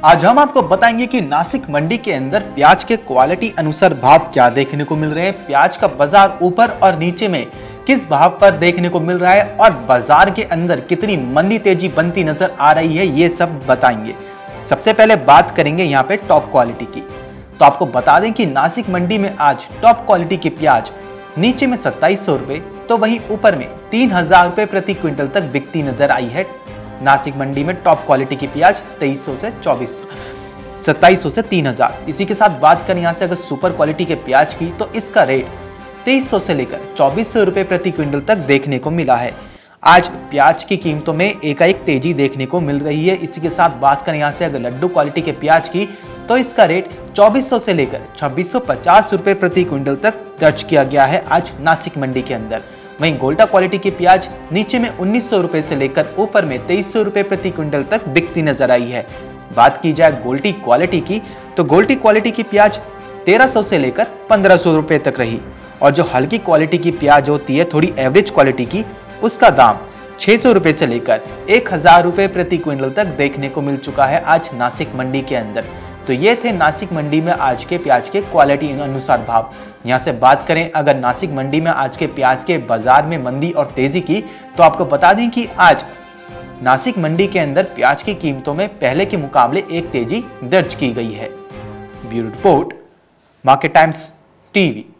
आज हम आपको बताएंगे कि नासिक मंडी के अंदर प्याज के क्वालिटी अनुसार भाव क्या देखने को मिल रहे हैं, प्याज का बाजार ऊपर और नीचे में किस भाव पर देखने को मिल रहा है और बाजार के अंदर कितनी मंदी तेजी बनती नजर आ रही है, ये सब बताएंगे। सबसे पहले बात करेंगे यहाँ पे टॉप क्वालिटी की। तो आपको बता दें कि नासिक मंडी में आज टॉप क्वालिटी की प्याज नीचे में 2700 रुपए तो वहीं ऊपर में 3000 रुपए प्रति क्विंटल तक बिकती नजर आई है। नासिक मंडी में टॉप क्वालिटी की प्याज 2700 से 3000। इसी के साथ बात करें यहाँ से अगर सुपर क्वालिटी के प्याज की तो इसका रेट 2300 से लेकर 2400 रुपए प्रति क्विंटल तक देखने को मिला है। आज प्याज की कीमतों में एकाएक तेजी देखने को मिल रही है। इसी के साथ बात करें यहाँ से अगर लड्डू क्वालिटी के प्याज की तो इसका रेट 2400 से लेकर 2650 रुपए प्रति क्विंटल तक दर्ज किया गया है आज नासिक मंडी के अंदर। वहीं गोल्टा क्वालिटी की प्याज नीचे में 1900 रुपए से लेकर ऊपर में 2300 रुपए प्रति क्विंटल तक बिकती नजर आई है। बात की जाए गोल्टी क्वालिटी की तो गोल्टी क्वालिटी की प्याज 1300 से लेकर 1500 रुपए तक रही और जो हल्की क्वालिटी की प्याज होती है थोड़ी एवरेज क्वालिटी की, उसका दाम 600 रुपए से लेकर 1000 रुपए प्रति क्विंटल तक देखने को मिल चुका है आज नासिक मंडी के अंदर। तो ये थे नासिक मंडी में आज के प्याज के क्वालिटी अनुसार भाव। यहाँ से बात करें अगर नासिक मंडी में आज के प्याज के बाजार में मंदी और तेजी की तो आपको बता दें कि आज नासिक मंडी के अंदर प्याज की कीमतों में पहले के मुकाबले एक तेजी दर्ज की गई है। Bureau report, Market Times TV.